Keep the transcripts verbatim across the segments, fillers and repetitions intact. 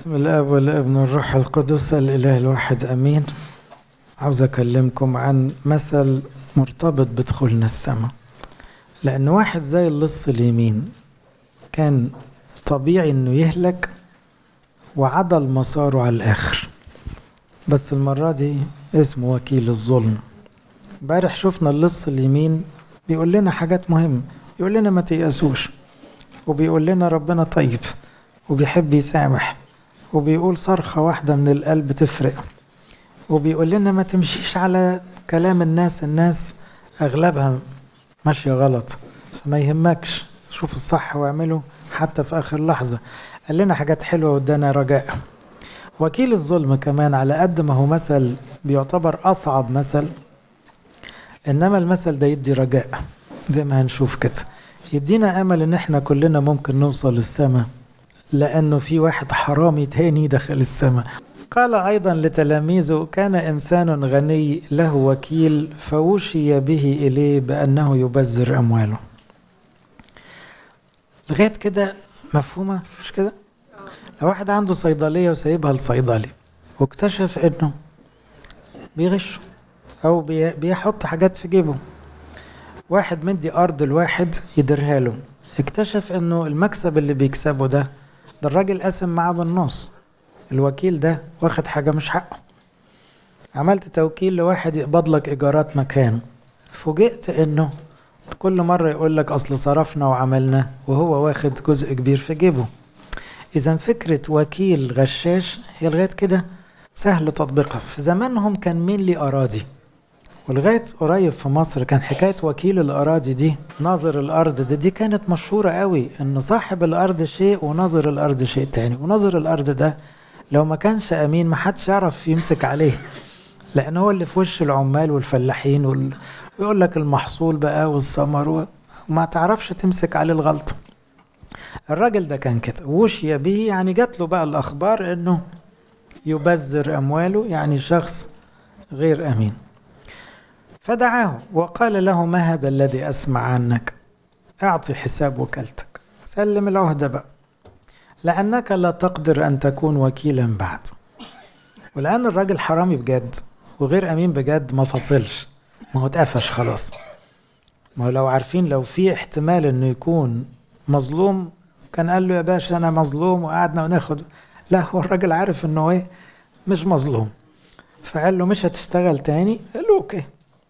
بسم الاب والابن والروح القدس الاله الواحد امين. عاوز اكلمكم عن مثل مرتبط بدخولنا السماء، لان واحد زي اللص اليمين كان طبيعي انه يهلك وعدل مساره على الاخر، بس المرة دي اسمه وكيل الظلم. امبارح شفنا اللص اليمين بيقول لنا حاجات مهمة، يقول لنا ما تيأسوش، وبيقول لنا ربنا طيب وبيحب يسامح، وبيقول صرخة واحدة من القلب تفرق، وبيقول لنا ما تمشيش على كلام الناس، الناس أغلبها ماشية غلط فما يهمكش، شوف الصح واعمله حتى في آخر لحظة. قال لنا حاجات حلوة وادانا رجاء. وكيل الظلم كمان على قد ما هو مثل بيعتبر أصعب مثل، إنما المثل ده يدي رجاء زي ما هنشوف كده، يدينا أمل إن احنا كلنا ممكن نوصل للسماء، لأنه في واحد حرامي تاني دخل السماء. قال أيضا لتلاميذه: كان إنسان غني له وكيل فوشي به إليه بأنه يبذر أمواله. لغاية كده مفهومة مش كده؟ لو واحد عنده صيدلية وسايبها لصيدلي واكتشف إنه بيغش أو بيحط حاجات في جيبه، واحد مدي أرض الواحد يديرها له، اكتشف إنه المكسب اللي بيكسبه ده ده الراجل قاسم معاه بالنص، الوكيل ده واخد حاجة مش حقه. عملت توكيل لواحد يقبض لك إيجارات مكان، فوجئت إنه كل مرة يقول لك أصل صرفنا وعملنا وهو واخد جزء كبير في جيبه. إذا فكرة وكيل غشاش هي لغاية كده سهل تطبيقها. في زمانهم كان مين لي أراضي، ولغاية قريب في مصر كان حكاية وكيل الأراضي دي، ناظر الأرض دي, دي كانت مشهورة قوي، إن صاحب الأرض شيء وناظر الأرض شيء تاني. وناظر الأرض ده لو ما كانش أمين ما حدش يعرف يمسك عليه، لأن هو اللي في وش العمال والفلاحين وال... ويقول لك المحصول بقى والثمر، وما تعرفش تمسك عليه الغلطة. الراجل ده كان كده وشي به، يعني جات له بقى الأخبار إنه يبذر أمواله، يعني شخص غير أمين. فدعاه وقال له: ما هذا الذي أسمع عنك؟ أعطي حساب وكالتك، سلم العهدة بقى، لأنك لا تقدر أن تكون وكيلا بعد. والآن الراجل حرامي بجد وغير أمين بجد، ما فصلش، ما هو اتقفش خلاص. ما هو لو عارفين لو في احتمال أنه يكون مظلوم كان قال له: يا باشا أنا مظلوم، وقعدنا وناخد. لا، هو الراجل عارف أنه إيه مش مظلوم، فقال له: مش هتشتغل تاني؟ قال له: أوكي،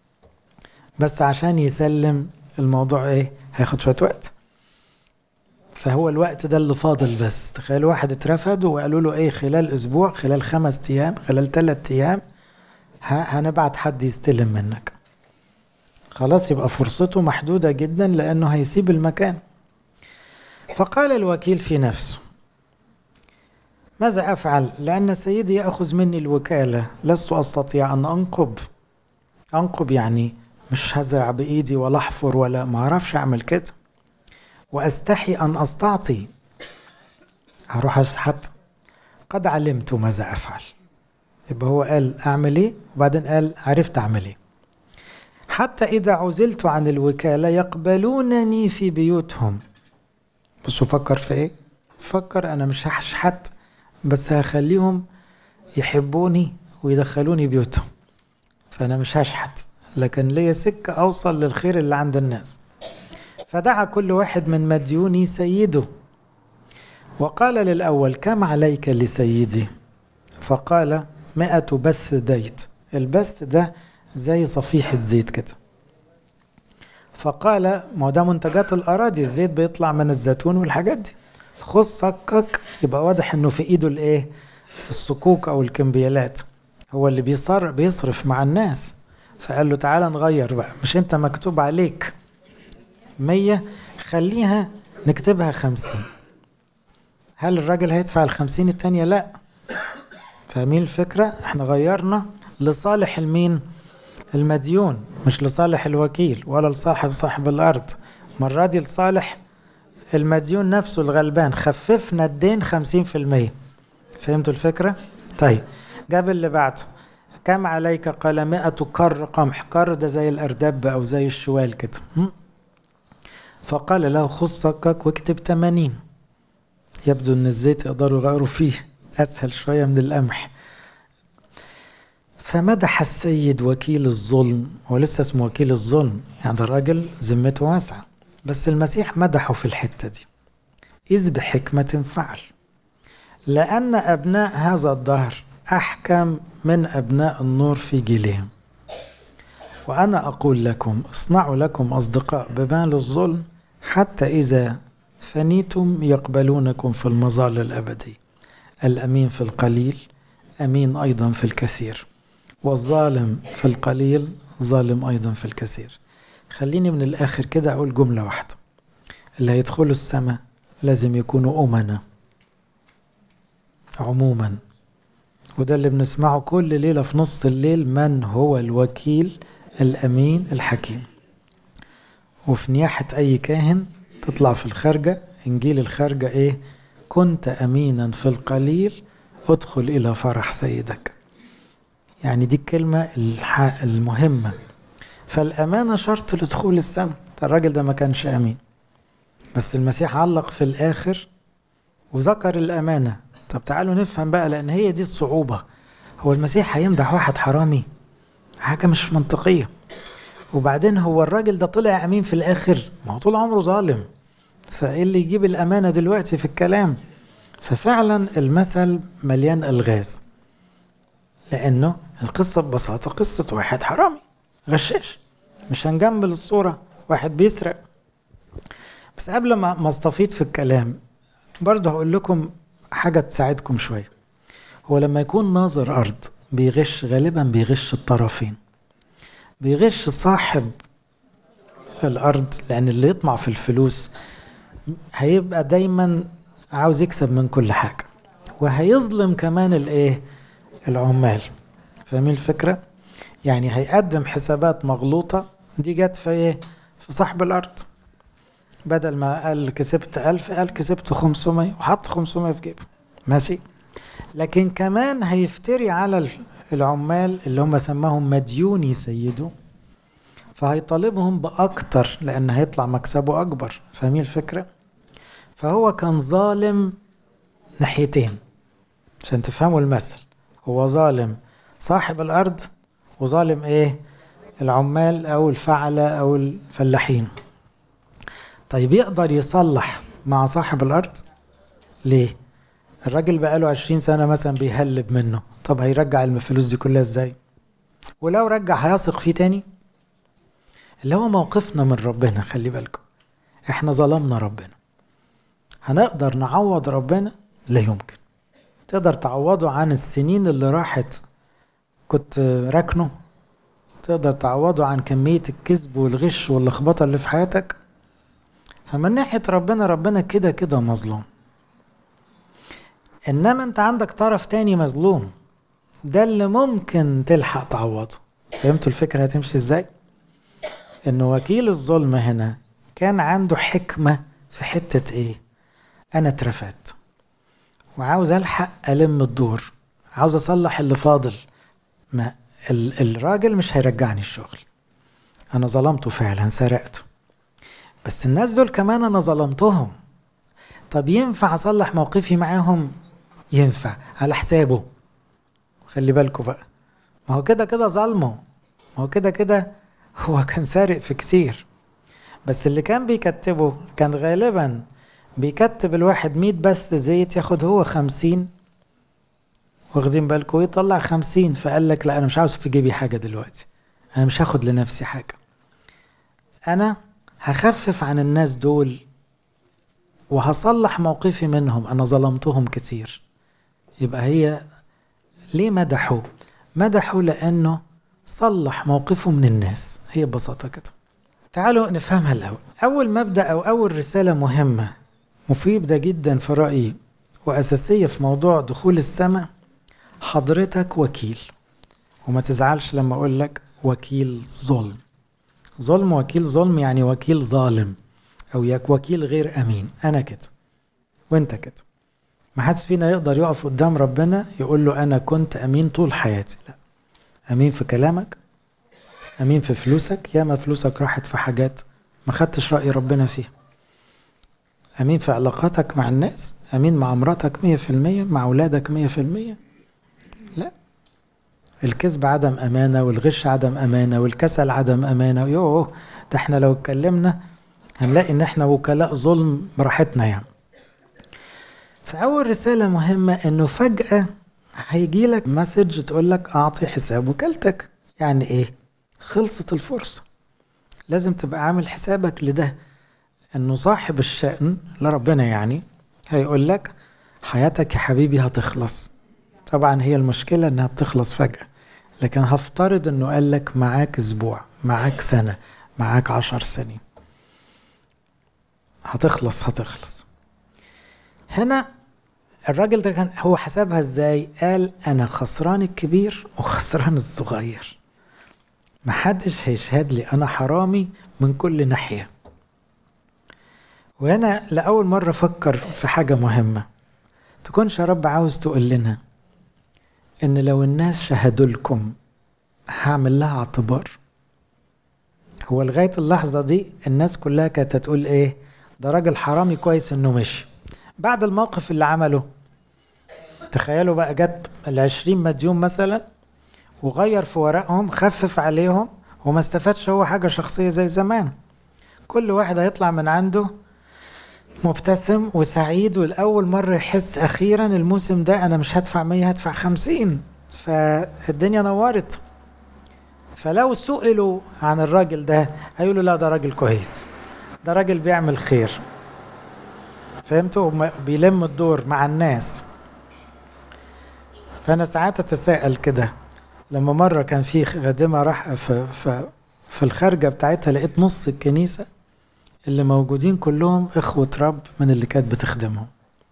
بس عشان يسلم الموضوع ايه هياخد شوية وقت. فهو الوقت ده اللي فاضل. بس تخيلوا واحد اترفض وقالوا له ايه، خلال اسبوع، خلال خمس ايام، خلال ثلاث ايام هنبعت حد يستلم منك. خلاص يبقى فرصته محدودة جدا، لانه هيسيب المكان. فقال الوكيل في نفسه: ماذا افعل؟ لان سيدي يأخذ مني الوكالة، لست استطيع ان انقب. انقب يعني مش هزرع بإيدي ولا أحفر ولا ما أعرفش أعمل كده، وأستحي أن أستعطي، هروح أشحت. قد علمت ماذا أفعل. يبقى هو قال أعمل إيه، وبعدين قال عرفت أعمل إيه. حتى إذا عزلت عن الوكالة يقبلونني في بيوتهم. بصوا فكر في إيه، فكر أنا مش هشحت، بس هخليهم يحبوني ويدخلوني بيوتهم، فأنا مش هشحت لكن ليا سكة أوصل للخير اللي عند الناس. فدعا كل واحد من مديوني سيده، وقال للأول: كم عليك لسيدي؟ فقال: مئة بث زيت. البث ده زي صفيحة زيت كده. فقال: ما ده منتجات الأراضي، الزيت بيطلع من الزيتون والحاجات دي، خذ صكك. يبقى واضح انه في ايده الايه، الصكوك او الكمبيالات، هو اللي بيصر بيصرف مع الناس. فقال له: تعالى نغير بقى، مش انت مكتوب عليك مية، خليها نكتبها خمسين. هل الراجل هيدفع الخمسين التانية؟ لا. فاهمين الفكرة؟ احنا غيرنا لصالح المين، المديون، مش لصالح الوكيل ولا لصاحب صاحب الارض، مرة دي لصالح المديون نفسه الغلبان، خففنا الدين خمسين في المية. فهمتوا الفكرة؟ طيب جاب اللي بعده: كم عليك؟ قال: مئة كر قمح. كر ده زي الأردب أو زي الشوال كده. فقال له: خذ صكك واكتب ثمانين. يبدو أن الزيت يقدروا يغيروا فيه، أسهل شوية من القمح. فمدح السيد وكيل الظلم، ولسه اسمه وكيل الظلم، يعني ده راجل ذمته واسعة، بس المسيح مدحه في الحتة دي. إذ بحكمة فعل، لأن أبناء هذا الدهر أحكم من أبناء النور في جيلهم. وأنا أقول لكم اصنعوا لكم أصدقاء بمال الظلم، حتى إذا فنيتم يقبلونكم في المظال الأبدي. الأمين في القليل أمين أيضا في الكثير، والظالم في القليل ظالم أيضا في الكثير. خليني من الآخر كده أقول جملة واحدة: اللي هيدخلوا السماء لازم يكونوا أمنا عموما، وده اللي بنسمعه كل ليلة في نص الليل: من هو الوكيل الأمين الحكيم. وفي نياحة أي كاهن تطلع في الخارجة إنجيل الخارجة إيه؟ كنت أمينا في القليل ادخل إلى فرح سيدك. يعني دي الكلمة المهمة. فالأمانة شرط لدخول السماء. الراجل ده ما كانش أمين، بس المسيح علق في الآخر وذكر الأمانة. طب تعالوا نفهم بقى، لأن هي دي الصعوبة. هو المسيح هيمدح واحد حرامي؟ حاجة مش منطقية. وبعدين هو الراجل ده طلع أمين في الآخر؟ ما هو طول عمره ظالم، فإيه اللي يجيب الأمانة دلوقتي في الكلام؟ ففعلا المثل مليان ألغاز، لأنه القصة ببساطة قصة واحد حرامي غشاش. مش هنجمل الصورة، واحد بيسرق. بس قبل ما استفيض في الكلام برضه هقول لكم حاجة تساعدكم شوية. هو لما يكون ناظر أرض بيغش، غالبا بيغش الطرفين. بيغش صاحب الأرض، لأن اللي يطمع في الفلوس هيبقى دايما عاوز يكسب من كل حاجة، وهيظلم كمان الايه العمال. فاهمين الفكرة؟ يعني هيقدم حسابات مغلوطة. دي جت في ايه؟ في صاحب الأرض. بدل ما قال كسبت ألف قال كسبت خمسمية، وحط خمسمية في جيبه. ماشي. لكن كمان هيفتري على العمال اللي هم سماهم مديوني سيده، فهيطالبهم بأكتر لأن هيطلع مكسبه أكبر. فاهمين الفكرة؟ فهو كان ظالم ناحيتين عشان تفهموا المثل. هو ظالم صاحب الأرض، وظالم إيه؟ العمال أو الفعلة أو الفلاحين. طيب يقدر يصلح مع صاحب الأرض؟ ليه؟ الراجل بقاله عشرين سنة مثلا بيهلب منه. طب هيرجع الفلوس دي كلها إزاي؟ ولو رجع هيثق فيه تاني؟ اللي هو موقفنا من ربنا. خلي بالكم، احنا ظلمنا ربنا. هنقدر نعوض ربنا؟ لا يمكن. تقدر تعوضه عن السنين اللي راحت كنت راكنه؟ تقدر تعوضه عن كمية الكذب والغش واللخبطة اللي في حياتك؟ فمن ناحية ربنا، ربنا كده كده مظلوم. انما انت عندك طرف تاني مظلوم، ده اللي ممكن تلحق تعوضه. فهمتوا الفكرة هتمشي ازاي؟ انه وكيل الظلم هنا كان عنده حكمة في حتة ايه؟ انا اترفدت وعاوز الحق الم الدور، عاوز اصلح اللي فاضل. ما الراجل مش هيرجعني الشغل، انا ظلمته فعلا، سرقته، بس الناس دول كمان انا ظلمتهم. طب ينفع اصلح موقفي معاهم؟ ينفع على حسابه. خلي بالكوا بقى، ما هو كده كده ظلمه، ما هو كده كده هو كان سارق في كتير. بس اللي كان بيكتبه كان غالبا بيكتب الواحد مية بس زيت، ياخد هو خمسين. واخدين بالكوا؟ يطلع خمسين. فقال لك لا، انا مش عاوز في جيبي حاجة دلوقتي، انا مش هاخد لنفسي حاجة، انا هخفف عن الناس دول وهصلح موقفي منهم، انا ظلمتهم كتير. يبقى هي ليه مدحوا؟ مدحوا لانه صلح موقفه من الناس. هي ببساطة كده. تعالوا نفهمها الأول. أول مبدأ أو أول رسالة مهمة مفيدة جدا في رأيي وأساسية في موضوع دخول السماء: حضرتك وكيل. وما تزعلش لما أقول لك وكيل ظلم. ظلم، وكيل ظلم يعني وكيل ظالم أو يك وكيل غير أمين. أنا كده وأنت كده. ما حدش فينا يقدر يقف قدام ربنا يقول له أنا كنت أمين طول حياتي. لا، أمين في كلامك، أمين في فلوسك، ياما فلوسك راحت في حاجات ما خدتش رأي ربنا فيها. أمين في علاقاتك مع الناس، أمين مع مراتك مية في المية، مع أولادك مية في المية؟ لا. الكذب عدم أمانة، والغش عدم أمانة، والكسل عدم أمانة. يوه، ده احنا لو اتكلمنا هنلاقي ان احنا وكلاء ظلم براحتنا يعني. فأول رسالة مهمة انه فجأة هيجي لك مسج تقول لك اعطي حساب وكالتك. يعني ايه؟ خلصت الفرصة. لازم تبقى عامل حسابك لده، انه صاحب الشأن لربنا يعني هيقول لك حياتك يا حبيبي هتخلص. طبعا هي المشكلة انها بتخلص فجأة، لكن هفترض انه قال لك معاك اسبوع، معاك سنة، معاك عشر سنين، هتخلص هتخلص. هنا الراجل ده كان هو حسابها ازاي؟ قال انا خسران الكبير وخسران الصغير، محدش هيشهد لي، انا حرامي من كل ناحية. وهنا لأول مرة فكر في حاجة مهمة، تكونش يا رب عاوز تقول لنا ان لو الناس شهدوا لكم هعمل لها اعتبار؟ هو لغاية اللحظة دي الناس كلها كانت تقول ايه؟ ده راجل حرامي كويس انه مشي. بعد الموقف اللي عمله تخيلوا بقى، جت العشرين مديون مثلا وغير في ورقهم، خفف عليهم، وما استفادش هو حاجة شخصية زي زمان. كل واحد هيطلع من عنده مبتسم وسعيد، والأول مرة يحس أخيرا الموسم ده أنا مش هدفع مية، هدفع خمسين. فالدنيا نورت. فلو سئلوا عن الراجل ده هيقولوا لا ده راجل كويس، ده راجل بيعمل خير. فهمتوا؟ بيلم الدور مع الناس. فأنا ساعات أتساءل كده، لما مرة كان في خادمة راح في, في, في الخارجة بتاعتها لقيت نص الكنيسة اللي موجودين كلهم إخوة رب من اللي كانت بتخدمهم.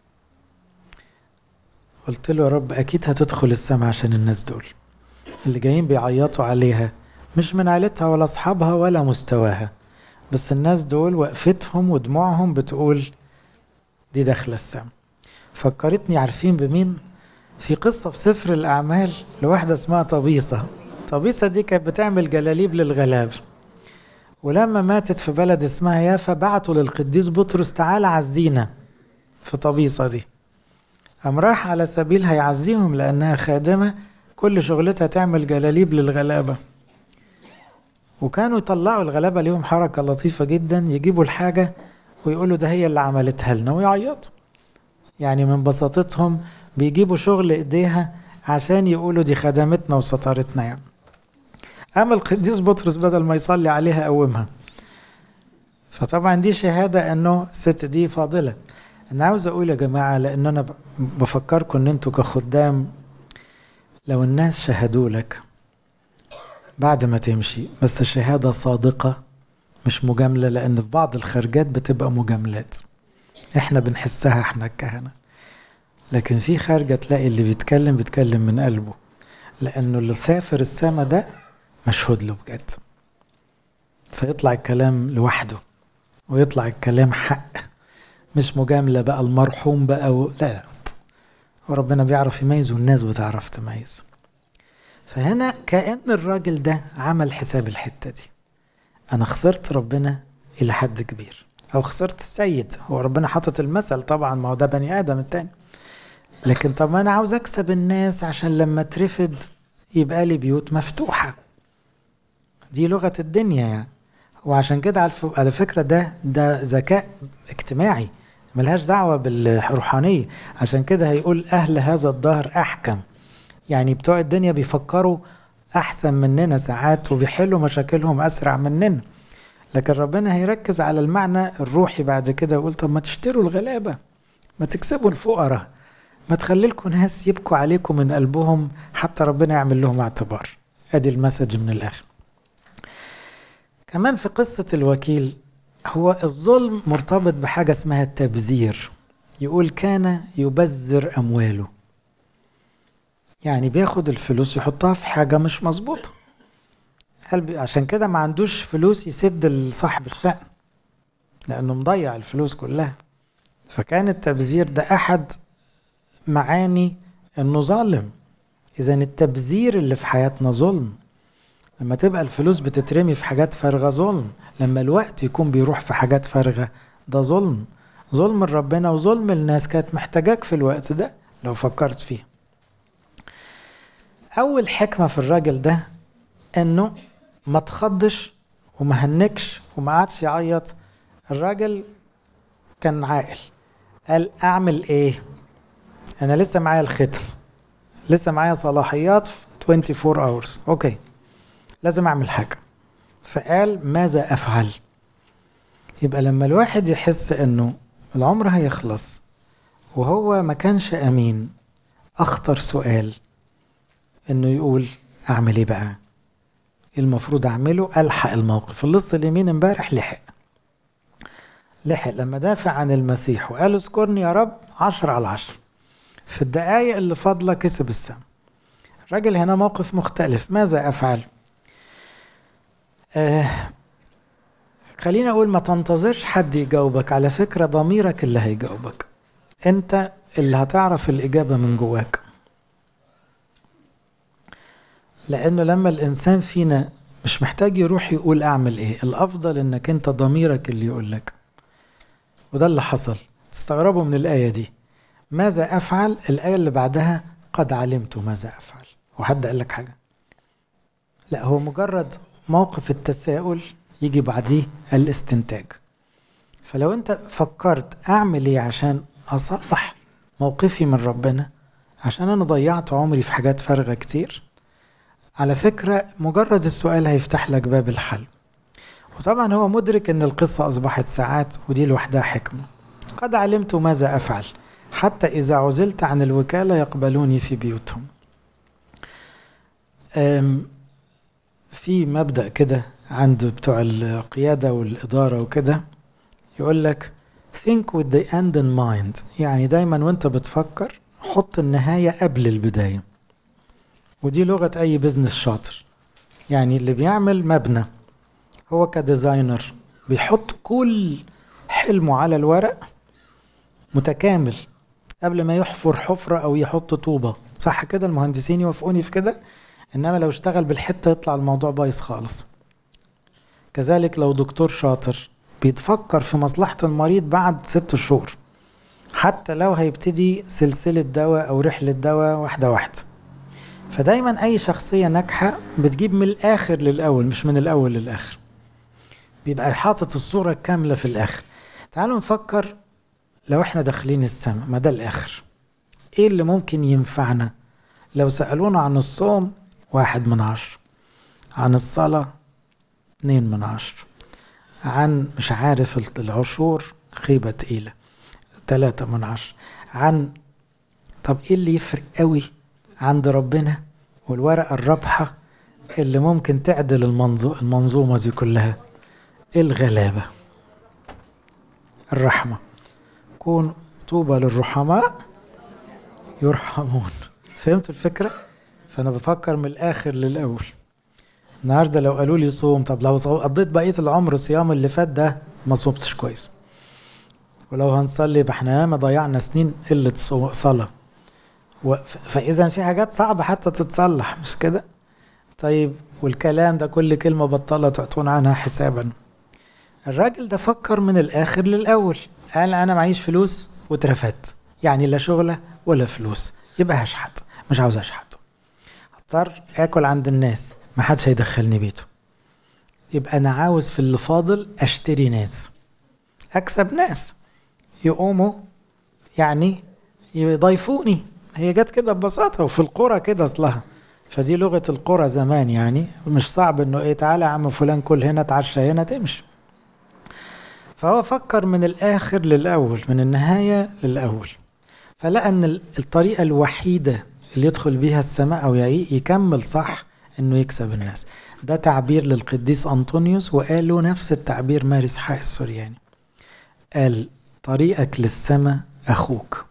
قلت له يا رب أكيد هتدخل السماء عشان الناس دول اللي جايين بيعيطوا عليها، مش من عيلتها ولا أصحابها ولا مستواها، بس الناس دول وقفتهم ودموعهم بتقول دي داخلة السماء. فكرتني عارفين بمين؟ في قصة في سفر الأعمال لواحدة اسمها طبيصة. طبيصة دي كانت بتعمل جلاليب للغلاب، ولما ماتت في بلد اسمها يافا بعتوا للقديس بطرس تعالى عزينا في طبيصة دي. قام راح على سبيل هيعزيهم لأنها خادمة كل شغلتها تعمل جلاليب للغلابة. وكانوا يطلعوا الغلابة ليهم حركة لطيفة جدا، يجيبوا الحاجة ويقولوا ده هي اللي عملتها لنا ويعيطوا. يعني من بساطتهم بيجيبوا شغل ايديها عشان يقولوا دي خدمتنا وستارتنا يعني. أما القديس بطرس بدل ما يصلي عليها قومها. فطبعا دي شهادة انه الست دي فاضلة. انا عاوز اقول يا جماعة، لان انا بفكركم ان انتوا كخدام لو الناس شهدوا لك بعد ما تمشي، بس شهادة صادقة مش مجاملة، لان في بعض الخارجات بتبقى مجاملات احنا بنحسها احنا الكهنة، لكن في خارجة تلاقي اللي بيتكلم بيتكلم من قلبه، لانه اللي سافر السما ده مشهود له بجد، فيطلع الكلام لوحده ويطلع الكلام حق، مش مجاملة بقى المرحوم بقى و... لا لا، وربنا بيعرف يميز والناس بتعرف تميز. فهنا كأن الراجل ده عمل حساب الحتة دي، أنا خسرت ربنا إلى حد كبير أو خسرت السيد. هو ربنا حطت المثل طبعا، ما هو ده بني آدم التاني، لكن طب ما أنا عاوز أكسب الناس عشان لما ترفض يبقى لي بيوت مفتوحة. دي لغة الدنيا يعني. وعشان كده على فكرة ده ده ذكاء اجتماعي ملهاش دعوة بالروحانية. عشان كده هيقول أهل هذا الدهر أحكم، يعني بتوع الدنيا بيفكروا أحسن مننا ساعات وبيحلوا مشاكلهم أسرع مننا، لكن ربنا هيركز على المعنى الروحي بعد كده ويقول طب ما تشتروا الغلابة، ما تكسبوا الفقراء، ما تخلي لكم ناس يبكوا عليكم من قلبهم حتى ربنا يعمل لهم اعتبار. ادي المسج من الآخر. كمان في قصة الوكيل، هو الظلم مرتبط بحاجة اسمها التبذير. يقول كان يبذر أمواله، يعني بياخد الفلوس يحطها في حاجة مش مظبوطة. عشان كده ما عندوش فلوس يسد لصاحب الشأن لأنه مضيع الفلوس كلها. فكان التبذير ده أحد معاني أنه ظالم. إذن التبذير اللي في حياتنا ظلم. لما تبقى الفلوس بتترمي في حاجات فارغة ظلم، لما الوقت يكون بيروح في حاجات فارغة ده ظلم. ظلم ربنا وظلم الناس كانت محتاجاك في الوقت ده لو فكرت فيه. أول حكمة في الراجل ده إنه ما تخضش وما هنكش وما عادش يعيط. الراجل كان عاقل، قال أعمل إيه؟ أنا لسه معايا الختم، لسه معايا صلاحيات أربعة وعشرين hours، أوكي لازم أعمل حاجة. فقال ماذا أفعل؟ يبقى لما الواحد يحس إنه العمر هيخلص وهو ما كانش أمين، أخطر سؤال إنه يقول أعمل إيه بقى؟ المفروض أعمله ألحق الموقف. اللص اليمين امبارح لحق لحق لما دافع عن المسيح وقال اذكرني يا رب، عشر على عشر في الدقايق اللي فاضلة كسب السم. الراجل هنا موقف مختلف، ماذا أفعل؟ آه خلينا أقول ما تنتظرش حد يجاوبك، على فكرة ضميرك اللي هيجاوبك، أنت اللي هتعرف الإجابة من جواك. لأنه لما الإنسان فينا مش محتاج يروح يقول أعمل إيه، الأفضل إنك أنت ضميرك اللي يقول لك. وده اللي حصل. تستغربوا من الآية دي، ماذا أفعل؟ الآية اللي بعدها قد علمت ماذا أفعل. وحد قال لك حاجة؟ لا، هو مجرد موقف التساؤل يجي بعديه الاستنتاج. فلو أنت فكرت أعمل إيه عشان أصلح موقفي من ربنا، عشان أنا ضيعت عمري في حاجات فارغة كتير، على فكرة مجرد السؤال هيفتح لك باب الحل. وطبعا هو مدرك ان القصة اصبحت ساعات، ودي لوحدها حكمة. قد علمت ماذا افعل حتى اذا عزلت عن الوكالة يقبلوني في بيوتهم. في مبدأ كده عند بتوع القيادة والإدارة وكده، يقول لك think with the end in mind، يعني دايما وانت بتفكر حط النهاية قبل البداية. ودي لغة أي بزنس شاطر. يعني اللي بيعمل مبنى هو كديزاينر بيحط كل حلمه على الورق متكامل قبل ما يحفر حفرة أو يحط طوبة، صح كده؟ المهندسين يوافقوني في كده. إنما لو اشتغل بالحتة يطلع الموضوع بايظ خالص. كذلك لو دكتور شاطر بيتفكر في مصلحة المريض بعد ست شهور، حتى لو هيبتدي سلسلة دواء أو رحلة دواء واحدة واحدة. فدايما أي شخصية ناجحة بتجيب من الآخر للأول، مش من الأول للآخر. بيبقى حاطط الصورة كاملة في الآخر. تعالوا نفكر لو احنا داخلين السماء، ما ده الآخر، ايه اللي ممكن ينفعنا؟ لو سألونا عن الصوم، واحد من عشر. عن الصلاة، اتنين من عشر. عن مش عارف العشور، خيبة تقيلة، تلاتة من عشر. عن طب ايه اللي يفرق قوي عند ربنا والورقة الرابحة اللي ممكن تعدل المنظو المنظومة دي كلها؟ الغلابة، الرحمة. كون طوبى للرحماء يرحمون. فهمت الفكرة؟ فأنا بفكر من الآخر للأول. النهاردة لو قالوا لي صوم، طب لو قضيت بقية العمر صيام اللي فات ده ما صومتش كويس. ولو هنصلي بحنا ما ضيعنا سنين قلة صلاة. فإذا في حاجات صعبة حتى تتصلح، مش كده؟ طيب والكلام ده كل كلمة بطلة تعطون عنها حسابا. الراجل ده فكر من الآخر للأول. قال أنا معيش فلوس واترفدت، يعني لا شغلة ولا فلوس، يبقى هشحت. مش عاوز أشحت، هضطر آكل عند الناس، ما حدش هيدخلني بيته. يبقى أنا عاوز في اللي فاضل أشتري ناس، أكسب ناس يقوموا يعني يضيفوني. هي جت كده ببساطة، وفي القرى كده أصلها. فدي لغة القرى زمان، يعني مش صعب إنه إيه، تعالى يا عم فلان كل هنا، تعشى هنا، تمشي. فهو فكر من الآخر للأول، من النهاية للأول. فلقى أن الطريقة الوحيدة اللي يدخل بيها السماء أو يكمل صح أنه يكسب الناس. ده تعبير للقديس أنطونيوس، وقالوا نفس التعبير ماري إسحاق السورياني. قال طريقك للسماء أخوك،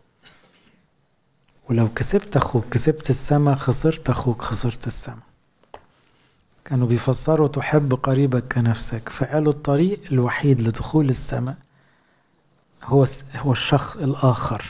ولو كسبت أخوك كسبت السماء، خسرت أخوك خسرت السماء. كانوا بيفسروا تحب قريبك كنفسك، فقالوا الطريق الوحيد لدخول السماء هو هو الشخص الآخر.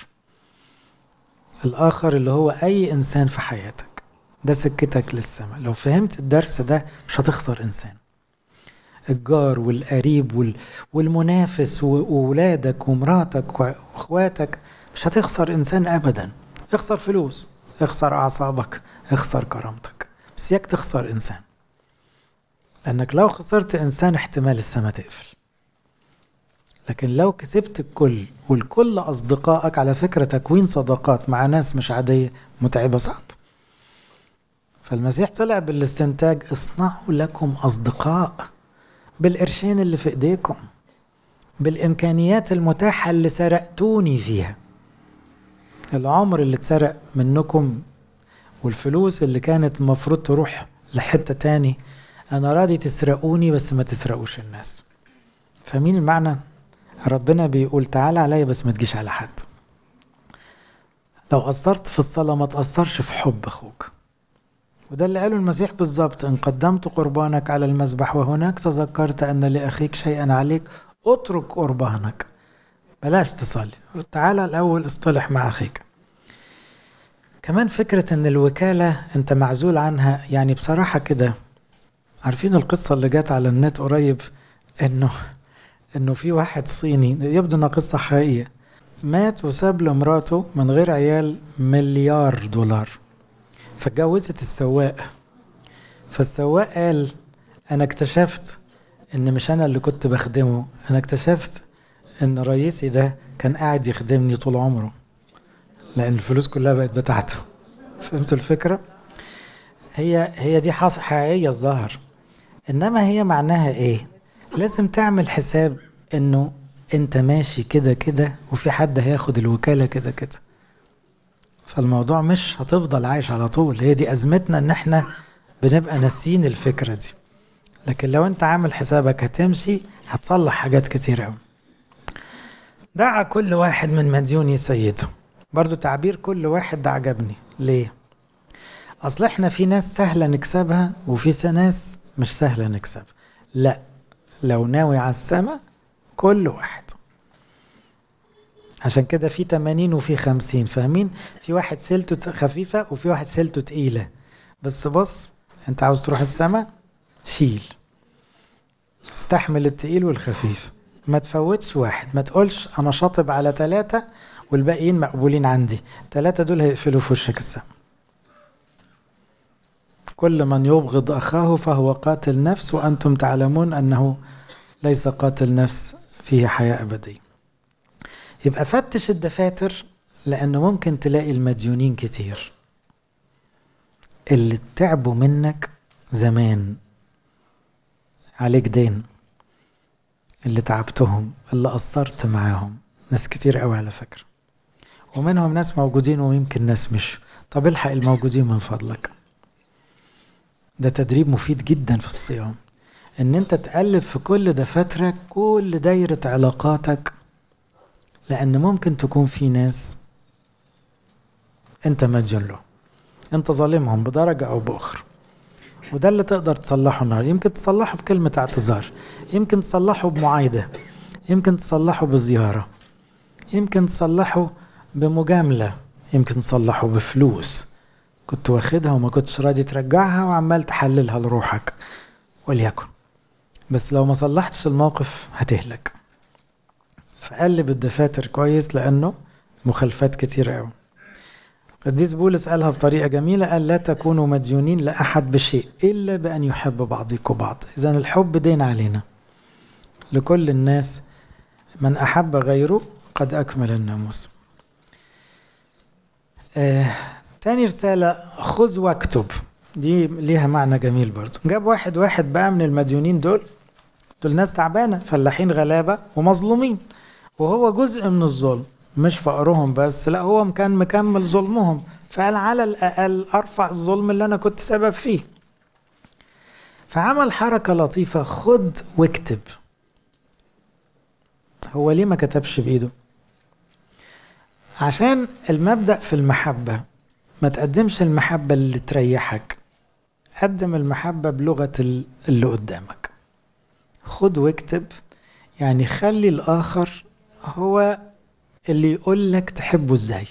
الآخر اللي هو أي إنسان في حياتك، ده سكتك للسماء. لو فهمت الدرس ده مش هتخسر إنسان. الجار والقريب وال... والمنافس وولادك ومراتك واخواتك. مش هتخسر انسان ابدا. اخسر فلوس، اخسر اعصابك، اخسر كرامتك، بس ياك تخسر انسان. لانك لو خسرت انسان احتمال السما تقفل. لكن لو كسبت الكل والكل اصدقائك، على فكرة تكوين صداقات مع ناس مش عادية متعبة صعب. فالمسيح طلع بالاستنتاج اصنعوا لكم اصدقاء بالقرشين اللي في ايديكم، بالامكانيات المتاحة اللي سرقتوني فيها. العمر اللي اتسرق منكم والفلوس اللي كانت المفروض تروح لحتة تاني، انا راضي تسرقوني بس ما تسرقوش الناس. فمين المعنى؟ ربنا بيقول تعال عليا بس ما تجيش على حد. لو قصرت في الصلاة ما تقصرش في حب اخوك. وده اللي قاله المسيح بالظبط، ان قدمت قربانك على المذبح وهناك تذكرت ان لاخيك شيئا عليك اترك قربانك. بلاش تصلي، تعال الاول اصطلح مع اخيك. كمان فكرة ان الوكالة انت معزول عنها، يعني بصراحة كده، عارفين القصة اللي جات على النت قريب، انه انه في واحد صيني، يبدو انها قصة حقيقية، مات وساب لمراته من غير عيال مليار دولار، فاتجوزت السواق. فالسواق قال انا اكتشفت ان مش انا اللي كنت بخدمه، انا اكتشفت ان رئيسي ده كان قاعد يخدمني طول عمره، لان الفلوس كلها بقت بتاعته. فهمتوا الفكرة؟ هي هي دي حقيقية الظاهر، انما هي معناها ايه؟ لازم تعمل حساب انه انت ماشي كده كده وفي حد هياخد الوكالة كده كده. فالموضوع مش هتفضل عايش على طول. هي دي ازمتنا، ان احنا بنبقى ناسين الفكرة دي. لكن لو انت عامل حسابك هتمشي، هتصلح حاجات كتير قوي. دعا كل واحد من مديوني سيده. برضو تعبير كل واحد ده عجبني. ليه؟ اصل احنا في ناس سهلة نكسبها وفي ناس مش سهلة نكسبها. لا، لو ناوي على السما كل واحد. عشان كده في تمانين وفي خمسين، فاهمين؟ في واحد سلته خفيفة وفي واحد سلته تقيلة. بس بص، انت عاوز تروح السما، شيل، استحمل التقيل والخفيف، ما تفوتش واحد. ما تقولش انا شاطب على ثلاثة والباقيين مقبولين عندي، ثلاثة دول هيقفلوا في وشك السما. كل من يبغض أخاه فهو قاتل نفس، وأنتم تعلمون أنه ليس قاتل نفس فيه حياة أبدية. يبقى فتش الدفاتر، لأنه ممكن تلاقي المديونين كتير اللي تعبوا منك زمان، عليك دين، اللي تعبتهم، اللي قصرت معاهم. ناس كتير قوي على فكرة، ومنهم ناس موجودين ويمكن ناس مش. طب الحق الموجودين من فضلك. ده تدريب مفيد جدا في الصيام، ان انت تقلب في كل دفاترك، كل دايرة علاقاتك، لان ممكن تكون في ناس انت مديون له، انت ظالمهم بدرجة او باخرى. وده اللي تقدر تصلحه النهارده. يمكن تصلحه بكلمة اعتذار، يمكن تصلحه بمعايدة، يمكن تصلحه بزيارة، يمكن تصلحه بمجاملة، يمكن تصلحه بفلوس كنت واخدها وما كنتش راضي ترجعها وعمال تحللها لروحك، وليكن. بس لو ما صلحتش الموقف هتهلك. فقلب الدفاتر كويس، لأنه مخالفات كتير قوي. قديس بولس قالها بطريقة جميلة، قال لا تكونوا مديونين لأحد بشيء إلا بأن يحب بعضكم بعض. إذن الحب دين علينا لكل الناس، من أحب غيره قد أكمل الناموس. آه، تاني رسالة، خذ واكتب. دي ليها معنى جميل برضو. جاب واحد واحد بقى من المديونين دول، دول ناس تعبانة، فلاحين غلابة ومظلومين، وهو جزء من الظلم، مش فقرهم بس، لا هو كان مكمل ظلمهم، فقال على الأقل أرفع الظلم اللي أنا كنت سبب فيه. فعمل حركة لطيفة، خد واكتب. هو ليه ما كتبش بإيده؟ عشان المبدأ في المحبة، ما تقدمش المحبة اللي تريحك، قدم المحبة بلغة اللي قدامك. خد واكتب، يعني خلي الآخر هو اللي يقول لك تحبه ازاي،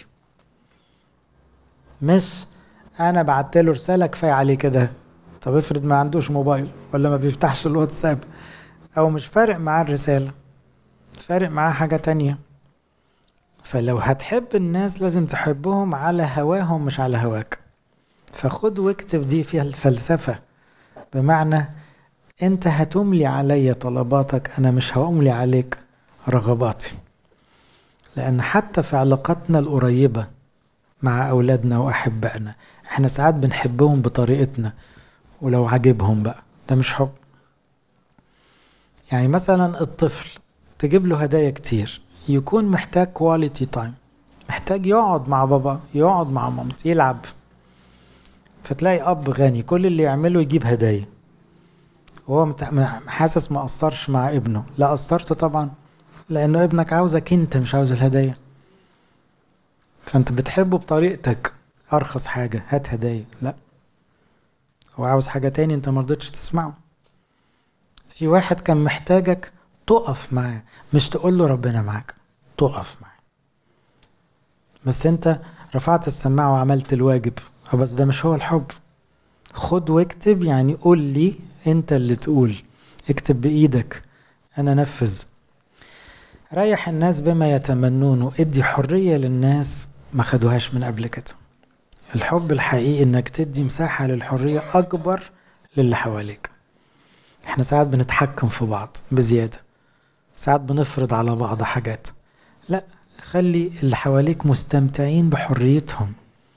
مش انا بعتله رسالة كفاية عليه كده. طب افرض ما عندوش موبايل ولا ما بيفتحش الواتساب، أو مش فارق معاه الرسالة، فارق معاه حاجة تانية. فلو هتحب الناس لازم تحبهم على هواهم مش على هواك. فخد واكتب دي فيها الفلسفة، بمعنى انت هتملي علي طلباتك، انا مش هأملي عليك رغباتي. لان حتى في علاقاتنا القريبة مع اولادنا واحبائنا احنا ساعات بنحبهم بطريقتنا ولو عجبهم بقى، ده مش حب. يعني مثلا الطفل تجيب له هدايا كتير، يكون محتاج كواليتي تايم، محتاج يقعد مع بابا، يقعد مع مامته، يلعب. فتلاقي اب غني كل اللي يعمله يجيب هدايا، وهو حاسس ما قصرش مع ابنه. لا قصرت طبعا، لانه ابنك عاوزك انت، مش عاوز الهدايا. فانت بتحبه بطريقتك، ارخص حاجة هات هدايا، لا هو عاوز حاجة تاني انت مرضتش تسمعه. في واحد كان محتاجك تقف معاه، مش تقول له ربنا معاك، تقف معاه. بس انت رفعت السماعة وعملت الواجب، بس ده مش هو الحب. خد واكتب، يعني قول لي انت اللي تقول، اكتب بايدك انا نفذ. ريح الناس بما يتمنون، ادي حرية للناس ما خدوهاش من قبل كده. الحب الحقيقي انك تدي مساحة للحرية اكبر للي حواليك. احنا ساعات بنتحكم في بعض بزيادة، ساعات بنفرض على بعض حاجات. لا، خلي اللي حواليك مستمتعين بحريتهم،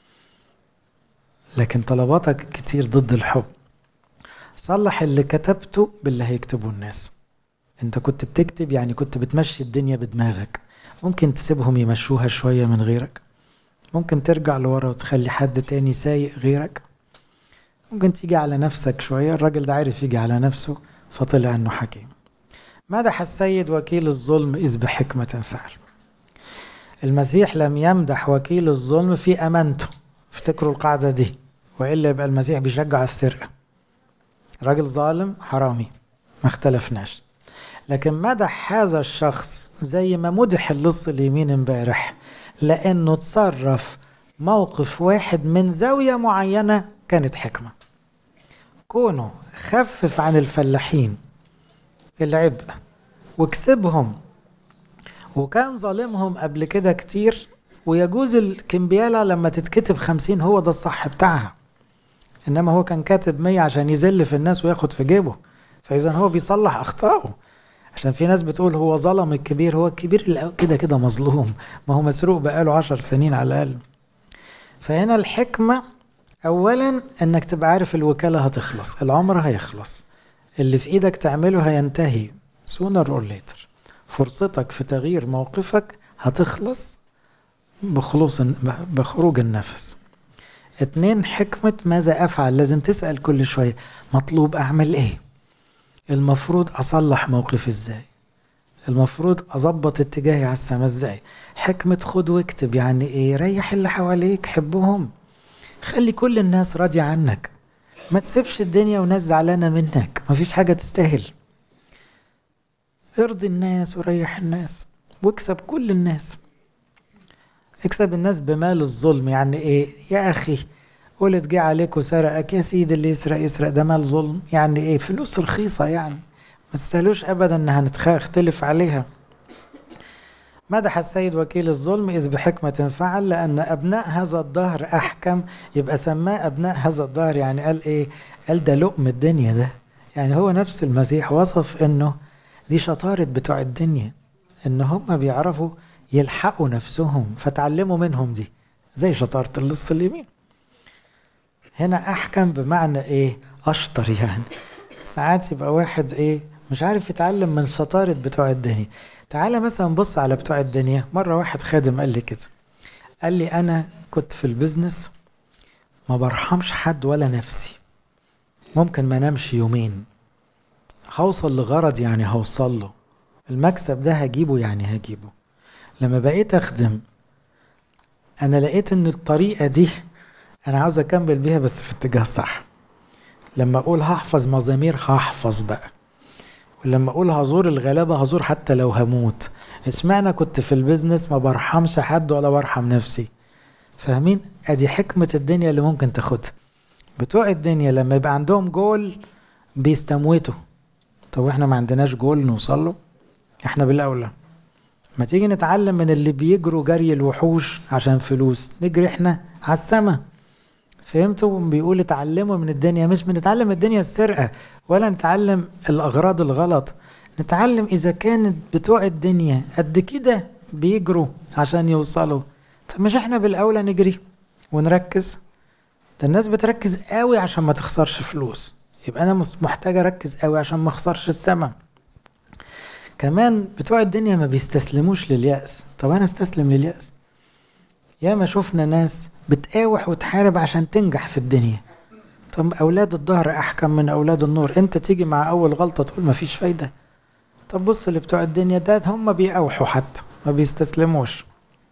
لكن طلباتك كتير ضد الحب. صلح اللي كتبته باللي هيكتبه الناس. انت كنت بتكتب يعني كنت بتمشي الدنيا بدماغك، ممكن تسيبهم يمشوها شوية من غيرك، ممكن ترجع لورا وتخلي حد تاني سايق غيرك، ممكن تيجي على نفسك شوية. الراجل ده عارف يجي على نفسه فطلع انه حكيم. مدح السيد وكيل الظلم إذ بحكمة فعل. المسيح لم يمدح وكيل الظلم في أمانته، افتكروا القاعدة دي، وإلا يبقى المسيح بيشجع السرقة. راجل ظالم حرامي ما اختلفناش، لكن مدح هذا الشخص زي ما مدح اللص اليمين امبارح، لأنه تصرف موقف واحد من زاوية معينة كانت حكمة. كونه خفف عن الفلاحين العبء وكسبهم، وكان ظالمهم قبل كده كتير، ويجوز الكمبيالة لما تتكتب خمسين هو ده الصح بتاعها، إنما هو كان كاتب مية عشان يذل في الناس وياخد في جيبه. فإذا هو بيصلح أخطائه، عشان في ناس بتقول هو ظلم الكبير، هو الكبير كده كده مظلوم، ما هو مسروق بقاله عشر سنين على الأقل. فهنا الحكمة أولا أنك تبقى عارف الوكالة هتخلص، العمر هيخلص، اللي في إيدك تعمله هينتهي sooner or later. فرصتك في تغيير موقفك هتخلص بخلوص بخروج النفس. اتنين، حكمة ماذا أفعل. لازم تسأل كل شوية مطلوب أعمل إيه، المفروض أصلح موقفي إزاي، المفروض أضبط اتجاهي على السما إزاي. حكمة خد واكتب، يعني إيه؟ ريح اللي حواليك، حبهم، خلي كل الناس راضية عنك، ما تسيبش الدنيا وناس زعلانة منك، مفيش حاجة تستاهل. ارضي الناس وريح الناس واكسب كل الناس. اكسب الناس بمال الظلم، يعني ايه يا اخي؟ قلت جه عليك وسرقك، يا سيدي اللي يسرق يسرق، ده مال ظلم. يعني ايه؟ فلوس رخيصة يعني، ما تستاهلوش ابدا ان هنختلف عليها. مدح السيد وكيل الظلم إذ بحكمة فعل، لأن أبناء هذا الدهر أحكم. يبقى سماه أبناء هذا الدهر، يعني قال إيه؟ قال ده لقم الدنيا ده. يعني هو نفس المسيح وصف إنه دي شطارة بتوع الدنيا، إن هم بيعرفوا يلحقوا نفسهم، فتعلموا منهم دي، زي شطارة اللص اليمين. هنا أحكم بمعنى إيه؟ أشطر. يعني ساعات يبقى واحد إيه مش عارف يتعلم من شطارة بتوع الدنيا. تعالى مثلا بص على بتوع الدنيا. مرة واحد خادم قال لي كده، قال لي أنا كنت في البيزنس ما برحمش حد ولا نفسي، ممكن ما نمشي يومين، هوصل لغرض يعني هوصل له، المكسب ده هجيبه يعني هجيبه. لما بقيت أخدم أنا لقيت أن الطريقة دي أنا عاوز أكمل بيها بس في اتجاه صح. لما أقول هحفظ مزامير هحفظ بقى، ولما أقول هزور الغلابة هزور حتى لو هموت. اسمعنا كنت في البيزنس ما برحمش حد ولا برحم نفسي. فاهمين؟ ادي حكمة الدنيا اللي ممكن تاخدها. بتوع الدنيا لما يبقى عندهم جول بيستموتوا، طب احنا ما عندناش جول نوصل له؟ احنا بالاولى ما تيجي نتعلم من اللي بيجروا جري الوحوش عشان فلوس، نجري احنا على السما. فهمتوا؟ بيقول اتعلموا من الدنيا، مش بنتعلم الدنيا السرقة ولا نتعلم الأغراض الغلط، نتعلم إذا كانت بتوع الدنيا قد كده بيجروا عشان يوصلوا، طب مش احنا بالأولى نجري ونركز؟ ده الناس بتركز قوي عشان ما تخسرش فلوس، يبقى أنا محتاج أركز قوي عشان ما أخسرش السما. كمان بتوع الدنيا ما بيستسلموش لليأس، طب أنا استسلم لليأس؟ ياما شفنا ناس بتقاوح وتحارب عشان تنجح في الدنيا. طب أولاد الظهر أحكم من أولاد النور، أنت تيجي مع أول غلطة تقول ما فيش فايدة؟ طب بص اللي بتوع الدنيا ده هم بيقاوحوا حتى ما بيستسلموش.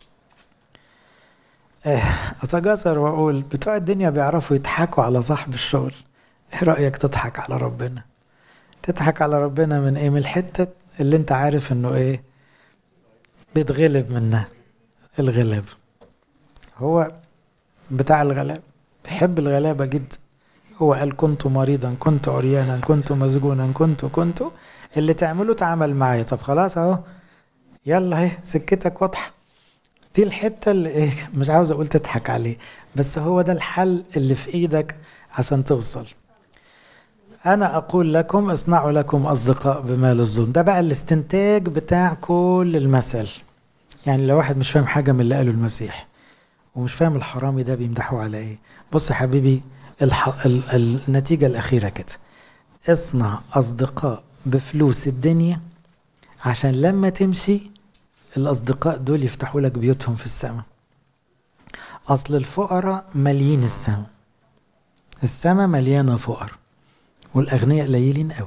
اه أتجاسر وأقول بتوع الدنيا بيعرفوا يضحكوا على صاحب الشغل، إيه رأيك تضحك على ربنا؟ تضحك على ربنا من إيه؟ من الحتة اللي أنت عارف إنه إيه بيتغلب منها. الغلاب هو بتاع الغلاب، بيحب الغلابة جدا. هو قال كنت مريضا، كنت عريانا، كنت مسجونا، كنت كنت اللي تعمله تعمل معايا. طب خلاص اهو، يلا اهي سكتك واضحة. دي الحتة اللي ايه مش عاوز اقول تضحك عليه، بس هو ده الحل اللي في ايدك عشان توصل. انا اقول لكم اصنعوا لكم اصدقاء بمال الظلم. ده بقى الاستنتاج بتاع كل المثل. يعني لو واحد مش فاهم حاجة من اللي قاله المسيح ومش فاهم الحرامي ده بيمدحوا على ايه، بص يا حبيبي الح... ال... النتيجة الأخيرة كده، اصنع أصدقاء بفلوس الدنيا عشان لما تمشي الأصدقاء دول يفتحوا لك بيوتهم في السماء. أصل الفقراء مليين السماء، السماء مليانة فقر والأغنياء قليلين قوي.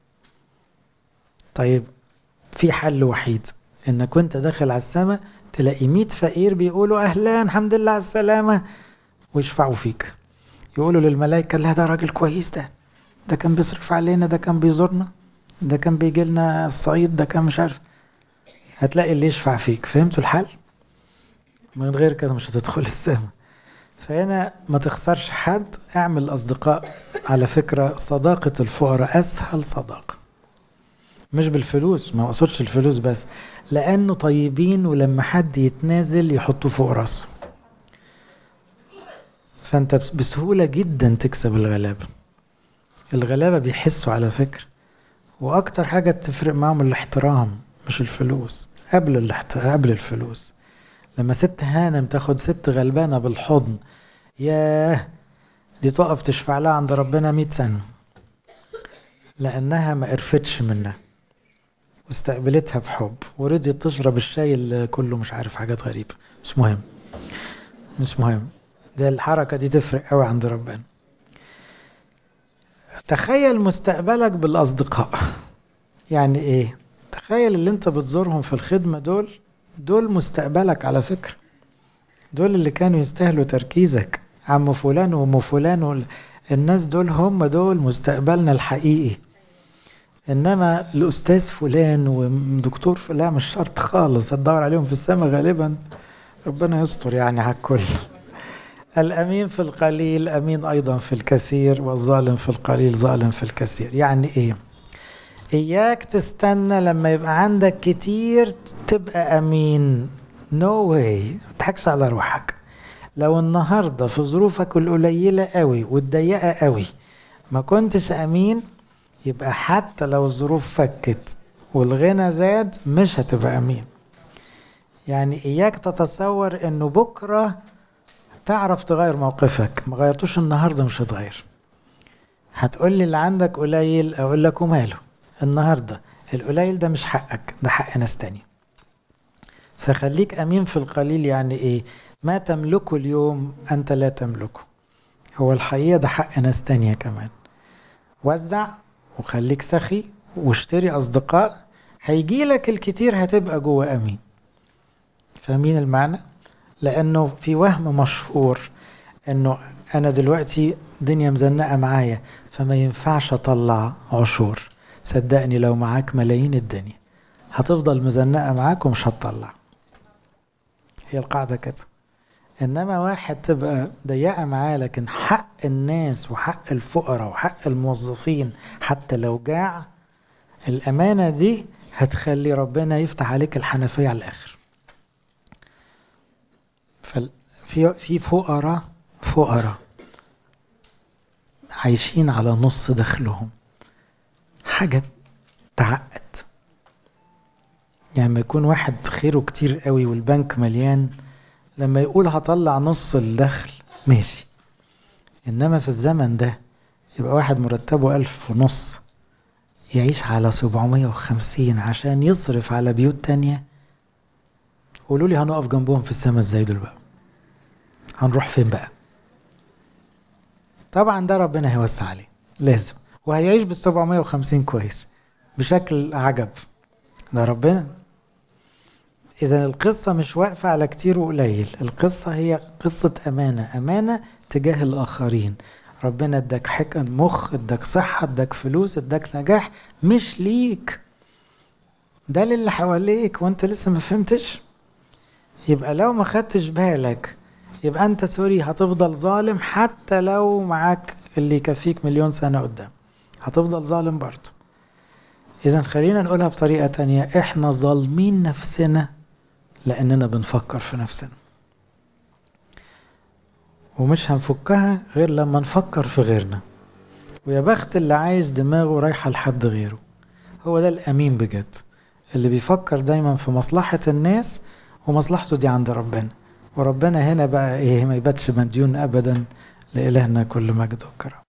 طيب في حل وحيد، إنك وانت داخل على السماء تلاقي مية فقير بيقولوا أهلا الحمد لله على السلامة ويشفعوا فيك، يقولوا للملائكة لا ده راجل كويس، ده ده كان بيصرف علينا، ده كان بيزورنا، ده كان بيجي لنا الصعيد، ده كان مش عارف. هتلاقي اللي يشفع فيك. فهمتوا الحل؟ من غير كده مش هتدخل السماء. فهنا ما تخسرش حد، اعمل أصدقاء. على فكرة صداقة الفقراء أسهل صداقة، مش بالفلوس، ما أقصدش الفلوس بس، لأنه طيبين ولما حد يتنازل يحطوا فوق راسه. فأنت بسهولة جدا تكسب الغلابة. الغلابة بيحسوا على فكرة، وأكتر حاجة تفرق معهم الاحترام مش الفلوس. قبل الاحترام قبل الفلوس. لما ست هانم تاخد ست غلبانة بالحضن، ياه دي تقف تشفع لها عند ربنا مئة سنة، لأنها ما قرفتش منها واستقبلتها بحب ورضيت تشرب الشاي اللي كله مش عارف حاجات غريبة. مش مهم مش مهم، ده الحركة دي تفرق قوي عند ربنا. تخيل مستقبلك بالأصدقاء. يعني ايه؟ تخيل اللي انت بتزورهم في الخدمة دول، دول مستقبلك على فكرة، دول اللي كانوا يستاهلوا تركيزك. عم فلان وام فلان، الناس دول هم دول مستقبلنا الحقيقي. انما الاستاذ فلان ودكتور فلان مش شرط خالص هتدور عليهم في السماء غالبا، ربنا يستر يعني على الكل. الامين في القليل امين ايضا في الكثير، والظالم في القليل ظالم في الكثير. يعني ايه؟ اياك تستنى لما يبقى عندك كتير تبقى امين، نو واي. ما تضحكش على روحك. لو النهارده في ظروفك القليله قوي والضيقه قوي ما كنتش امين، يبقى حتى لو الظروف فكت والغنى زاد مش هتبقى امين. يعني اياك تتصور انه بكره تعرف تغير موقفك، ما غيرتوش النهارده مش هتغير. هتقول لي اللي عندك قليل، اقول لك وماله، النهارده القليل ده مش حقك، ده حق ناس تانية. فخليك امين في القليل. يعني ايه؟ ما تملكه اليوم انت لا تملكه، هو الحقيقة ده حق ناس تانية كمان. وزع وخليك سخي واشتري اصدقاء، هيجيلك الكتير هتبقى جوه امين. فاهمين المعنى؟ لانه في وهم مشهور انه انا دلوقتي دنيا مزنقة معايا فما ينفعش اطلع عشور. صدقني لو معاك ملايين الدنيا هتفضل مزنقة معاك ومش هتطلع. هي القاعدة كده. انما واحد تبقى ضيقة معاه لكن حق الناس وحق الفقراء وحق الموظفين حتى لو جاع الأمانة دي هتخلي ربنا يفتح عليك الحنفية على الآخر. في في فقراء فقراء عايشين على نص دخلهم، حاجة تعقد. يعني ما يكون واحد خيره كتير قوي والبنك مليان، لما يقول هطلع نص الدخل ماشي، إنما في الزمن ده يبقى واحد مرتبه ألف ونص يعيش على سبعمية وخمسين عشان يصرف على بيوت تانية. قولوا لي هنقف جنبهم في السماء ازاي دول بقى؟ هنروح فين بقى؟ طبعا ده ربنا هيوسع عليه لازم، وهيعيش بالسبعمية وخمسين كويس بشكل عجب، ده ربنا. إذا القصة مش واقفة على كتير وقليل، القصة هي قصة أمانة، أمانة تجاه الآخرين. ربنا اداك حكم مخ، اداك صحة، اداك فلوس، اداك نجاح، مش ليك، ده للي حواليك وانت لسه ما فهمتش. يبقى لو ما خدتش بالك يبقى انت سوري هتفضل ظالم، حتى لو معاك اللي يكفيك مليون سنة قدام هتفضل ظالم برضه. إذن خلينا نقولها بطريقة تانية، احنا ظالمين نفسنا لأننا بنفكر في نفسنا، ومش هنفكها غير لما نفكر في غيرنا. ويا بخت اللي عايز دماغه رايحة لحد غيره، هو ده الأمين بجد، اللي بيفكر دايما في مصلحة الناس ومصلحته دي عند ربنا. وربنا هنا بقى ايه، ما يباتش مديون أبدا. لإلهنا كل مجد وكرم.